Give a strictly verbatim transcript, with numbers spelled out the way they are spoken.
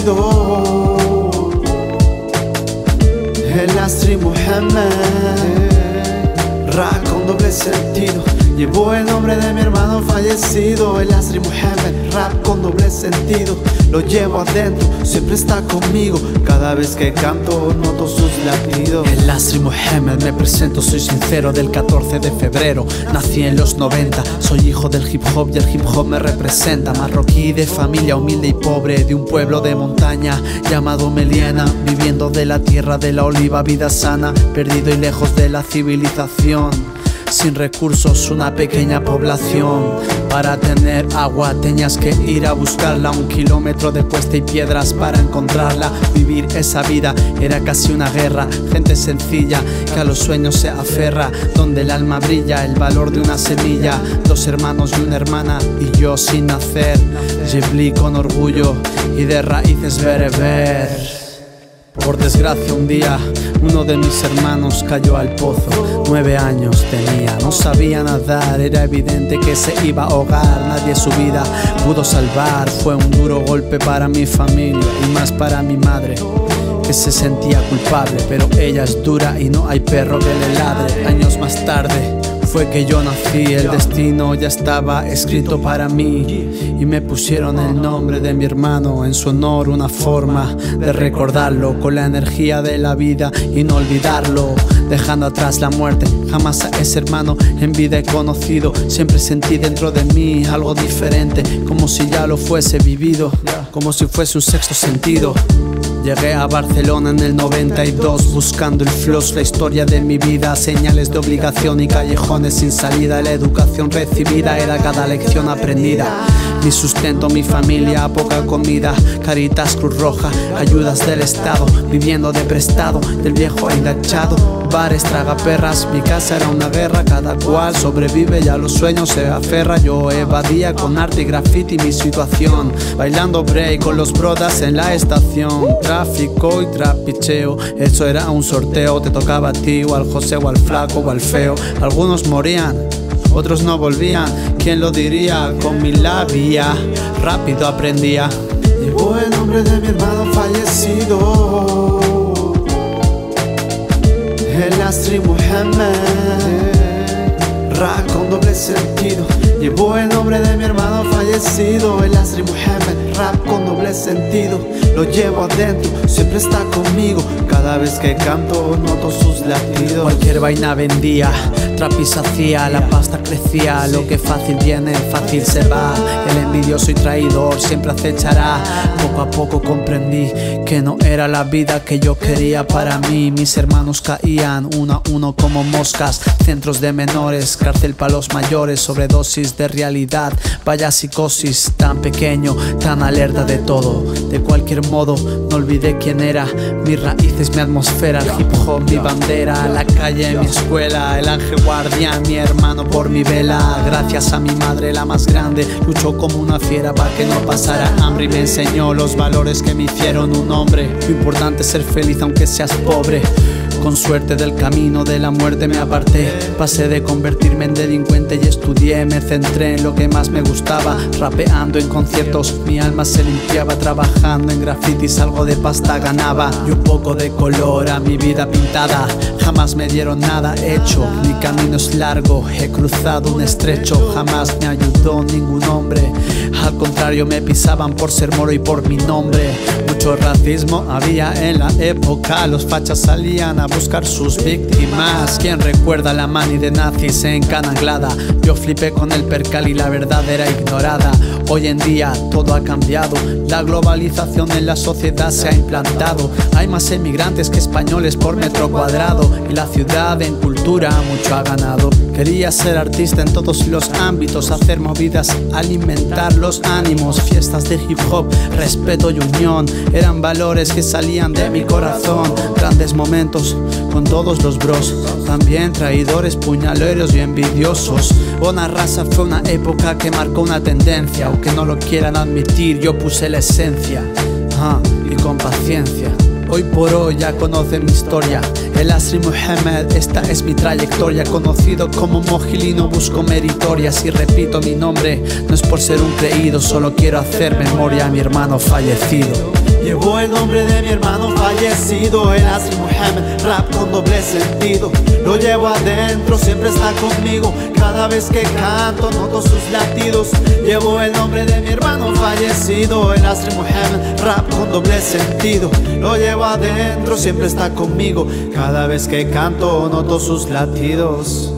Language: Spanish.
fallecido. El Asri Muhammad, rap con doble sentido. Llevo el nombre de mi hermano fallecido. El Asri Muhammad, rap con doble sentido. Lo llevo adentro, siempre está conmigo. Cada vez que canto noto sus latidos. El Asri Muhammad, me presento, soy sincero. Del catorce de febrero, nací en los noventa. Soy hijo del hip hop y el hip hop me representa. Marroquí de familia humilde y pobre, de un pueblo de montaña llamado Meliana, viviendo de la tierra de la oliva, vida sana, perdido y lejos de la civilización. Sin recursos, una pequeña población. Para tener agua tenías que ir a buscarla. Un kilómetro de cuesta y piedras para encontrarla. Vivir esa vida era casi una guerra. Gente sencilla que a los sueños se aferra. Donde el alma brilla, el valor de una semilla. Dos hermanos y una hermana y yo sin nacer. Jebli con orgullo y de raíces bereber. Por desgracia un día uno de mis hermanos cayó al pozo. Nueve años tenía, no sabía nadar. Era evidente que se iba a ahogar. Nadie su vida pudo salvar. Fue un duro golpe para mi familia y más para mi madre, que se sentía culpable. Pero ella es dura y no hay perro que le ladre. Años más tarde fue que yo nací, el destino ya estaba escrito para mí. Y me pusieron el nombre de mi hermano, en su honor una forma de recordarlo. Con la energía de la vida y no olvidarlo, dejando atrás la muerte. Jamás a ese hermano en vida he conocido. Siempre sentí dentro de mí algo diferente, como si ya lo fuese vivido, como si fuese un sexto sentido. Llegué a Barcelona en el noventa y dos, buscando el flow, la historia de mi vida. Señales de obligación y callejones sin salida. La educación recibida era cada lección aprendida. Mi sustento, mi familia, poca comida. Caritas, Cruz Roja, ayudas del Estado. Viviendo de prestado, del viejo enganchado. Bares, tragaperras, mi casa era una guerra. Cada cual sobrevive y a los sueños se aferra. Yo evadía con arte y graffiti mi situación, bailando break con los brodas en la estación. Tráfico y trapicheo, eso era un sorteo. Te tocaba a ti o al José o al flaco o al feo. Algunos morían, otros no volvían. ¿Quién lo diría? Con mi labia rápido aprendía. Llevo el nombre de mi hermano fallecido. El Asri Muhammad, rap con doble sentido. Llevo el nombre de mi hermano fallecido. El Asri Muhammad, rap con doble sentido. Lo llevo adentro, siempre está conmigo. Cada vez que canto noto sus latidos. Cualquier vaina vendía, trapis hacía, la pasta crecía. Lo que fácil viene, fácil se va. El envidioso y traidor siempre acechará. Poco a poco comprendí que no era la vida que yo quería para mí. Mis hermanos caían uno a uno como moscas. Centros de menores, cárcel para los mayores. Sobredosis de realidad, vaya psicosis. Tan pequeño, tan alerta de todo. De cualquier modo, no olvidé quién era. Mis raíces, mi atmósfera, el hip hop, mi bandera. La calle, mi escuela, el ángel guardián, mi hermano por mi vela. Gracias a mi madre, la más grande, luchó como una fiera para que no pasara hambre. Y me enseñó los valores que me hicieron un hombre. Lo importante es ser feliz aunque seas pobre. Con suerte del camino de la muerte me aparté. Pasé de convertirme en delincuente y estudié. Me centré en lo que más me gustaba. Rapeando en conciertos, mi alma se limpiaba. Trabajando en grafitis, algo de pasta ganaba. Y un poco de color a mi vida pintada. Jamás me dieron nada hecho. Mi camino es largo, he cruzado un estrecho. Jamás me ayudó ningún hombre. Al contrario, me pisaban por ser moro y por mi nombre. Mucho racismo había en la época. Los fachas salían a buscar sus víctimas. ¿Quién recuerda la mani de nazis en Canaglada? Yo flipé con el percal y la verdad era ignorada. Hoy en día todo ha cambiado. La globalización en la sociedad se ha implantado. Hay más emigrantes que españoles por metro cuadrado. Y la ciudad en cultura mucho ha ganado. Quería ser artista en todos los ámbitos. Hacer movidas, alimentar los ánimos. Fiestas de hip hop, respeto y unión eran valores que salían de mi corazón. Grandes momentos con todos los bros. También traidores, puñaleros y envidiosos. Buena raza fue una época que marcó una tendencia. Aunque no lo quieran admitir, yo puse la esencia. Ah, y con paciencia. Hoy por hoy ya conocen mi historia. El Asri Muhammad, esta es mi trayectoria. Conocido como Mojilino, busco meritorias. Y repito mi nombre, no es por ser un creído. Solo quiero hacer memoria a mi hermano fallecido. Llevo el nombre de mi hermano fallecido, el Asri Muhammad, rap con doble sentido. Lo llevo adentro, siempre está conmigo. Cada vez que canto noto sus latidos. Llevo el nombre de mi hermano fallecido, el Asri Muhammad, rap con doble sentido. Lo llevo adentro, siempre está conmigo. Cada vez que canto noto sus latidos.